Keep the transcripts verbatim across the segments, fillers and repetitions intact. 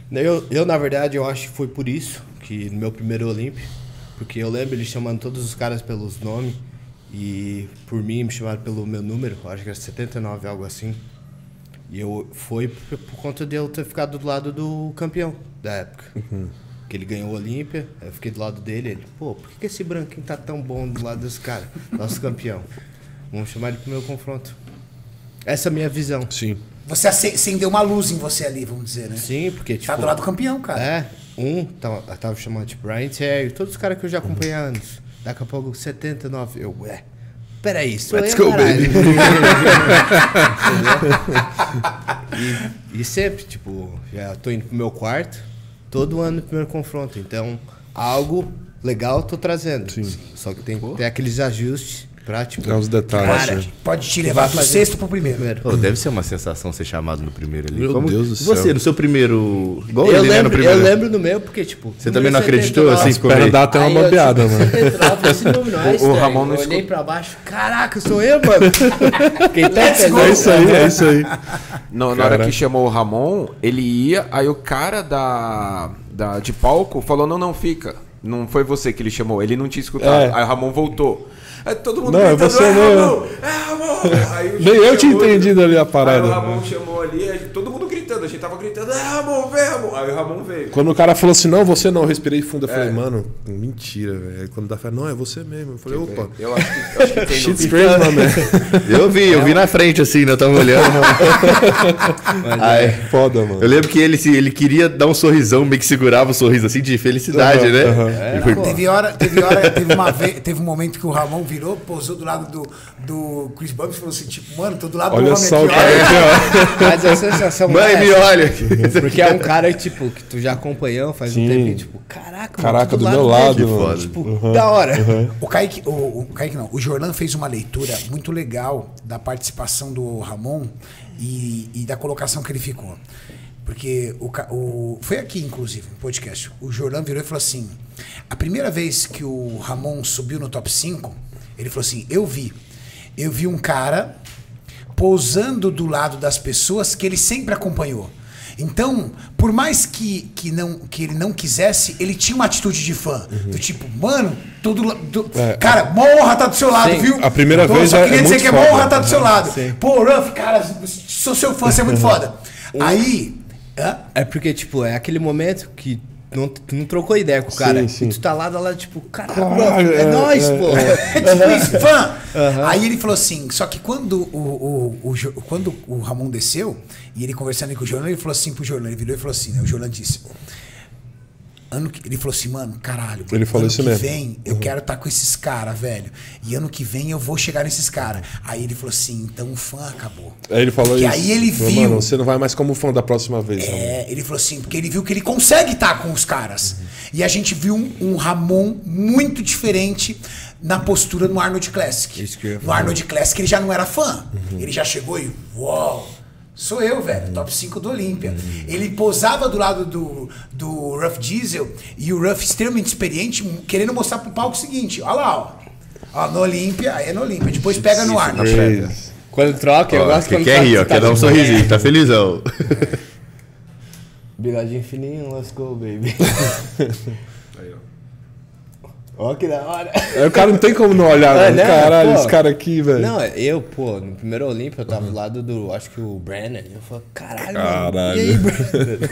Eu, eu, na verdade, eu acho que foi por isso que no meu primeiro Olímpia, porque eu lembro ele chamando todos os caras pelos nomes e por mim me chamaram pelo meu número, acho que era setenta e nove, algo assim. E eu foi por, por conta de eu ter ficado do lado do campeão da época. Uhum. Que ele ganhou o Olímpia, eu fiquei do lado dele, ele, pô, por que, que esse branquinho tá tão bom do lado desse cara, nosso campeão? Vamos chamar ele pro meu confronto. Essa é a minha visão. Sim. Você acendeu uma luz em você ali, vamos dizer, né? Sim, porque tipo... Tá do lado do campeão, cara. É, um, tava, tava chamando tipo Brian Terry, todos os caras que eu já acompanhei há anos. Daqui a pouco, setenta e nove, eu, ué, peraí, sou Let's eu, go, baby. e, e sempre, tipo, já tô indo pro meu quarto, todo ano no primeiro confronto. Então, algo legal tô trazendo. Sim. Só que tem que ter aqueles ajustes pra, tipo... É os detalhes. Cara, pode te levar do sexto pro primeiro. primeiro. Oh, deve ser uma sensação ser chamado no primeiro ali. Meu Como Deus do você, céu. no seu primeiro... Igual eu, ele, né, no lembro, primeiro. eu lembro no meu, porque, tipo... Você também não acreditou, assim, Espera dar até uma bambeada, mano. O, o Ramon não eu olhei pra baixo, caraca, sou eu, mano. Quem tá é isso aí, é isso aí. Não, na hora que chamou o Ramon, ele ia, aí o cara da, da, de palco falou, não, não, fica. Não foi você que ele chamou, ele não tinha escutado. É. Aí o Ramon voltou. Aí todo mundo não, gritando, você é não. Ramon, é Ramon. Aí nem eu tinha entendido ali a parada. Aí o Ramon chamou ali, todo mundo gritando, a gente tava gritando, é Ramon, vem Ramon. Aí o Ramon veio. Quando o cara falou assim, não, você não, eu respirei fundo, eu falei, é. mano, mentira, velho. Aí quando dá fé, não, é você mesmo. Eu falei, que opa. Eu acho que, eu acho que tem Shit's crazy, mano. Eu vi, eu vi na frente, assim, né? Eu tava olhando. Ai, é foda, mano. Eu lembro que ele, ele queria dar um sorrisão, meio que segurava um sorriso assim de felicidade, uhum, né? Uhum. É, foi... Teve hora, teve hora, teve uma vez, teve um momento que o Ramon virou, pousou do lado do, do Chris Bumps e falou assim, tipo, mano, tô do lado olha do só homem aqui, ó. Mas a sensação mãe, me olha aqui. Porque é um cara, tipo, que tu já acompanhou faz Sim. um tempo, tipo, caraca, caraca, mano, do, do meu lado, dele, mano. Tipo, uhum. da hora. Uhum. O Kaique, o, o Kaique não, o Jorlan fez uma leitura muito legal da participação do Ramon e, e da colocação que ele ficou. Porque o, o, foi aqui, inclusive, no podcast. O Jorlan virou e falou assim, a primeira vez que o Ramon subiu no top cinco, ele falou assim, eu vi. Eu vi um cara pousando do lado das pessoas que ele sempre acompanhou. Então, por mais que, que, não, que ele não quisesse, ele tinha uma atitude de fã. Uhum. Do tipo, mano, tudo. Do, é, cara, mó honra tá do seu lado, sim. viu? A primeira Pô, vez só é, queria é dizer muito que é foda. mó honra tá do seu lado. Sim. Pô, Ruff, cara, sou seu fã, você é muito foda. Uhum. Aí. Hã? É porque, tipo, é aquele momento que. Não, tu não trocou ideia com o cara. Sim, sim. E tu tá lá, lá, tipo, caralho, Caralho, é, é nóis, é, pô. É, é tipo isso, fã. Uhum. Aí ele falou assim, só que quando o, o, o, quando o Ramon desceu, e ele conversando com o Jorlan, ele falou assim pro Jorlan, ele virou e falou assim, né? O Jorlan disse. Ano que, ele falou assim, mano, caralho. Ele falou ano isso que mesmo. vem eu uhum. quero estar tá com esses caras, velho. E ano que vem eu vou chegar nesses caras. Aí ele falou assim, então o fã acabou. Aí ele falou porque isso. aí ele falou, viu. Mano, você não vai mais como fã da próxima vez. É, Ramon. ele falou assim, porque ele viu que ele consegue estar tá com os caras. Uhum. E a gente viu um, um Ramon muito diferente na postura no Arnold Classic. No Arnold Classic ele já não era fã. Uhum. Ele já chegou e, uau, sou eu, velho, uhum. top cinco do Olímpia. Uhum. Ele posava do lado do, do Ruff Diesel e o Ruff extremamente experiente, querendo mostrar pro palco o seguinte, olha lá, ó. Ó, no Olímpia, aí é no Olímpia. Depois pega no Arnold. Quando troca, eu ó, gosto que quando quer rir, ó, tá quer dar um sorrisinho, tá felizão. Bigodinho fininho, let's go, baby. Aí, ó. Ó, que da hora. Aí o cara não tem como não olhar, é, né? Caralho, pô, esse cara aqui, velho. Não, eu, pô, no primeiro Olímpia eu tava do lado do, acho que o Brandon. Eu falei, caralho, caralho. Mano, e aí, Brandon?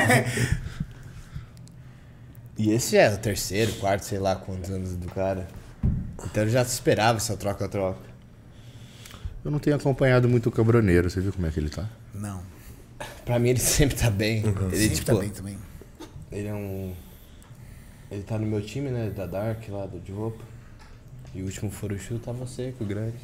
E esse é o terceiro, quarto, sei lá quantos anos do cara. Então eu já se esperava essa troca-troca. Eu não tenho acompanhado muito o Cabroneiro, você viu como é que ele tá? Não. Pra mim ele sempre tá bem. Uhum. Ele, sempre tipo, tá bem também. Ele é um... Ele tá no meu time, né? Da Dark, lá do de roupa. E o último Forushu tava seco, grande.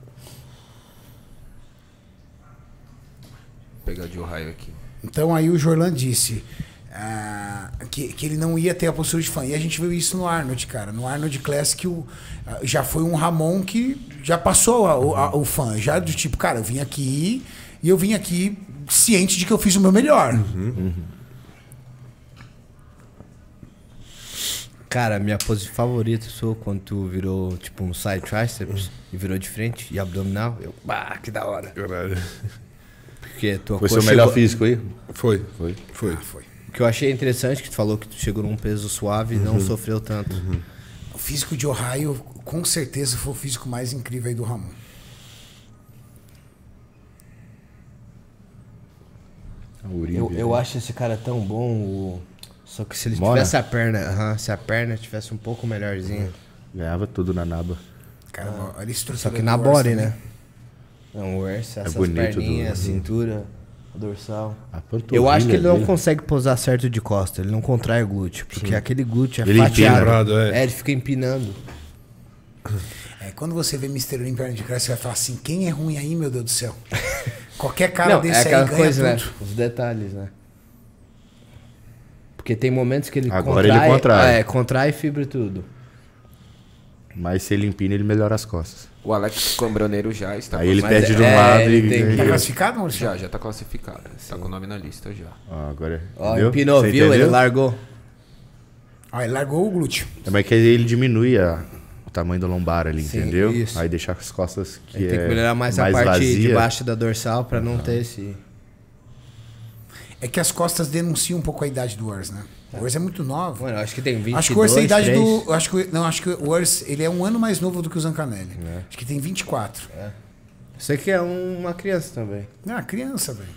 Vou pegar de Ohio aqui. Então aí o Jorlan disse ah, que, que ele não ia ter a postura de fã. E a gente viu isso no Arnold, cara. No Arnold Classic o, já foi um Ramon que já passou a, a, a, o fã. Já do tipo, cara, eu vim aqui e eu vim aqui ciente de que eu fiz o meu melhor. Uhum. Uhum. Cara, minha pose favorita sua quando tu virou tipo um side triceps uhum. e virou de frente e abdominal. Eu, bah, que da hora. Caralho. Porque tua foi seu melhor chegou... físico aí? Foi. Foi. Foi. Ah, foi. O que eu achei interessante, que tu falou que tu chegou num peso suave e Uhum. não sofreu tanto. Uhum. O físico de Ohio, com certeza, foi o físico mais incrível aí do Ramon. Eu, eu acho esse cara tão bom, o... só que se ele Mona? tivesse a perna, aham, se a perna tivesse um pouco melhorzinha. Ganhava tudo na naba. Cara, olha a estrutura Só que do na Urs body, também. né? Não, o Urs, essas bonito perninhas, do- a cintura, a dorsal. A panturrilha Eu acho que ele não dele. consegue posar certo de costa, ele não contrai o glúteo, porque aquele glúteo é Ele fatiado. empina. É, ele fica empinando. É, quando você vê mister Olympia perna de crash, você vai falar assim, quem é ruim aí, meu Deus do céu? Qualquer cara Não, desse é aquela aí ganha coisa, tudo. né? Os detalhes, né? Porque tem momentos que ele Agora contrai, ele contrai. É, contrai fibra e tudo. Mas se ele empina, ele melhora as costas. O Alex Cambroneiro já está. Aí ele Mas perde é- de um é, lado ele e... tem- Tá e- classificado, Maurício? Já, já tá classificado. Tá com o nome na lista já. Ó, agora... Ó, entendeu? empinou, Você viu? Ele entendeu? largou. Ah, ele largou o glúteo. É, mas que ele diminui a- o tamanho da lombar ali, Sim, entendeu? isso. Aí deixar as costas que Ele é tem que melhorar mais, a parte vazia. de baixo da dorsal pra não ter esse... É que as costas denunciam um pouco a idade do Urs, né? O Urs é muito novo. Mano, eu acho que tem vinte e dois, Acho que o Urs tem a idade três. do. eu Acho que, não, acho que o Urs ele é um ano mais novo do que o Zancanelli. Acho que tem vinte e quatro. Você que é um- uma criança também. Ah, criança, velho.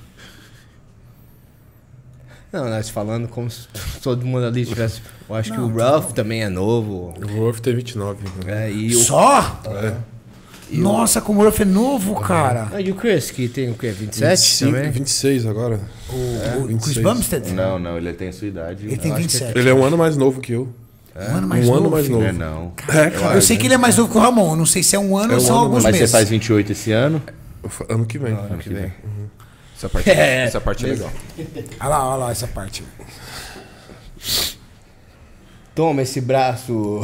Não, nós falando como se todo mundo ali tivesse... Eu acho Não, que o tá Ruff também é novo. O Wolf tem vinte e nove. né? É, e o... Só? É. Nossa, como o Ruff é novo, cara. Ah, e o Chris, que tem o quê? vinte e sete vinte e cinco, também? vinte e seis agora. O, o vinte e Chris seis. Bumstead? Não, não, ele tem a sua idade. Ele tem Eu acho vinte e sete. Ele é um ano mais novo que eu. Um ano mais um novo. ano mais filho. novo. que- É, não. É, cara. Eu sei que ele é mais novo que o Ramon. Eu não sei se é um ano É ou um são ano, alguns Mas meses. você faz vinte e oito esse ano? Eu fa- Ano que vem. Ano que vem. Essa parte é, essa parte é legal. Olha lá, olha lá essa parte. Toma esse braço.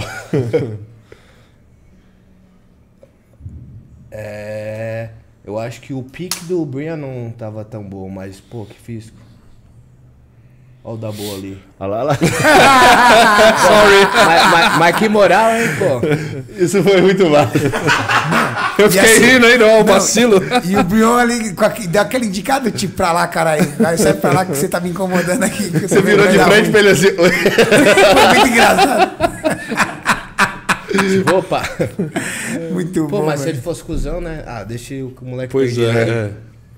É... Eu acho que o pique do Brian não tava tão bom, mas, pô, que físico. Olha o da boa ali. Olha lá, olha lá. mas, mas- mas que moral, hein, pô? Isso foi muito mal. Eu fiquei assim- rindo aí, não, o vacilo. E o Brion ali, com aquele- dá aquele indicado, tipo, pra lá, caralho. Vai sair pra lá que você tá me incomodando aqui. que Você virou vai de dar frente ruim. pra ele assim. Foi muito engraçado. Opa! Muito Pô, bom, mas se velho. ele fosse cuzão, né? Ah, deixa o moleque Pois perdido aí. é.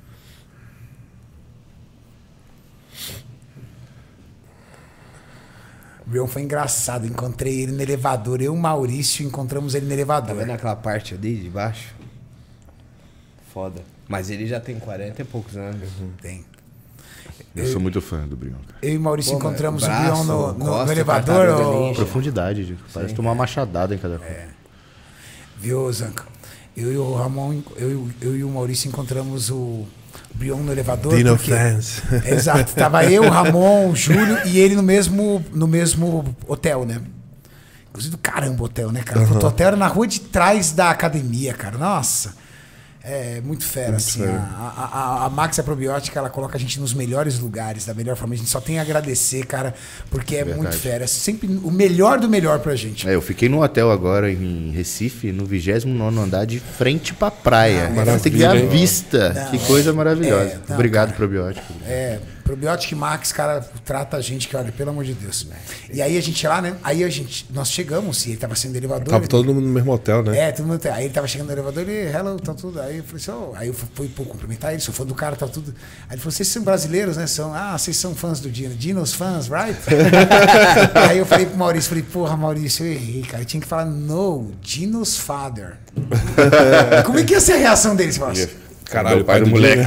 O Brion foi engraçado. Encontrei ele no elevador. Eu e o Maurício encontramos ele no Tá elevador. vendo aquela parte ali de baixo? Foda. Mas ele já tem quarenta e poucos anos. Tem. Eu sou muito fã do Brion, cara. Eu e o Maurício Pô, mas encontramos braço, o Brion no, no- costa, no elevador. tartaruga ô- ninja. Profundidade, gente. Parece tomar uma machadada em cada coisa. Viu, Zanca? Eu e o Ramon, eu, e o- eu e o Maurício encontramos o Brion no elevador. Dino porque- fans. Exato. Tava eu, o Ramon, o Júlio e ele no mesmo, no mesmo hotel, né? Inclusive do caramba o hotel, né, cara? Uhum. O hotel era na rua de trás da academia, cara. Nossa. É muito fera, assim. fera. A, a, a Max é probiótica, ela coloca a gente nos melhores lugares, da melhor forma. A gente só tem a agradecer, cara, porque é Verdade. muito fera. É sempre o melhor do melhor pra gente. É, eu fiquei num hotel agora em Recife, no vigésimo nono andar, de frente pra praia. Ah, Você tem que ver a maravilha, hein? Não, vista. que coisa maravilhosa. é, não, Obrigado, cara. probiótico. É, Probiótica Max, cara, trata a gente que, olha, pelo amor de Deus. E aí a gente lá, né? Aí a gente, nós chegamos, e ele tava saindo do elevador. Tava ele- todo mundo no mesmo hotel, né? É, todo mundo. Aí ele tava chegando no elevador e, hello, tá tudo. Aí eu falei assim, oh. Aí eu fui pô, cumprimentar ele, sou fã do cara, tá tudo. Aí ele falou, vocês são brasileiros, né? São, ah, vocês são fãs do Dino. Dino's fãs, right? Aí eu falei pro Maurício, falei, porra, Maurício, eu errei, cara. Eu tinha que falar, no, Dino's father. Como é que ia ser a reação dele, Maurício? Caralho, Meu pai do moleque.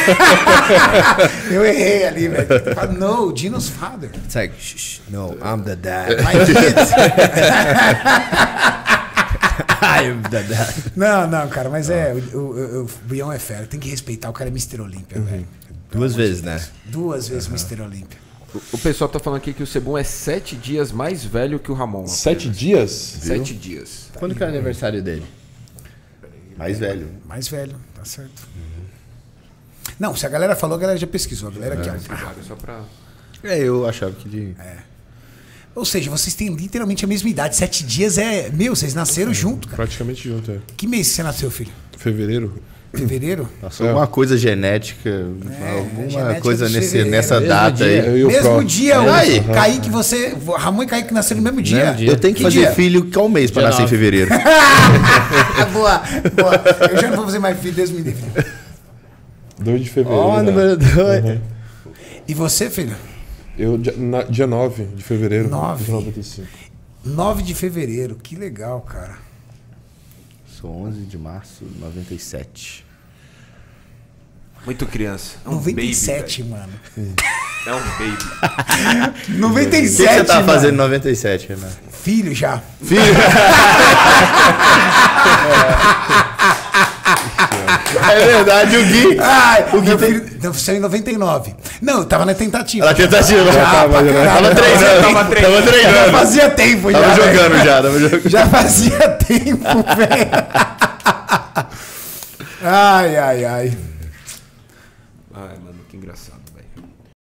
Eu errei ali, velho. Eu falei, no, Dino's father. It's like, shh, shh, no, I'm the dad. My kids. I'm the dad. Não, não, cara, mas é, o, o, o Brion é fera. Tem que respeitar, o cara é mister Olímpia, velho. Duas vezes, né? Duas vezes mister Olímpia. O, o pessoal tá falando aqui que o Sebum é sete dias mais velho que o Ramon. Sete dias? Sete dias. Quando que é o aniversário dele? Mais velho. Mais velho, tá certo. Não, se a galera falou, a galera já pesquisou. A galera aqui, ó. Sabe, só pra... É, eu achava que de... Ou seja, vocês têm literalmente a mesma idade. Sete dias é. Meu, vocês nasceram junto, cara. Praticamente junto, é. Que mês você nasceu, filho? Fevereiro. Fevereiro? Nossa, alguma coisa genética, É, alguma genética coisa do nesse, fevereiro. nessa Mesmo data dia, aí. eu e o Mesmo Pro. dia, É, o aí. Kaique, você. Ramon e Kaique nasceram no mesmo dia. Mesmo dia. Eu tenho que Que fazer dia? filho que é um mês pra Dia nascer em nove. fevereiro. boa, boa. Eu já não vou fazer mais filho, Deus me livre. dois de fevereiro. Ó, né? número dois. Uhum. E você, filho? Eu, dia, na, dia nove de fevereiro Nove. de noventa e cinco. nove de fevereiro. Que legal, cara. Sou onze de março de noventa e sete. Muito criança. É um noventa e baby, sete, mano. velho. É um baby. noventa e O que, sete, que você tava mano. fazendo em noventa e sete, Renan? Filho já. É verdade, o Gui. Ai, o meu filho nasceu em noventa e nove. Não, eu tava na tentativa. Ela tentativa. Já, tava, pra já, né? caralho. Tava treinando, Tava tava treinando. Já treinando. fazia tempo, já. Tava velho. jogando já, tava jogando. Já fazia tempo, velho. Ai, ai, ai. Ai, mano, que engraçado, velho.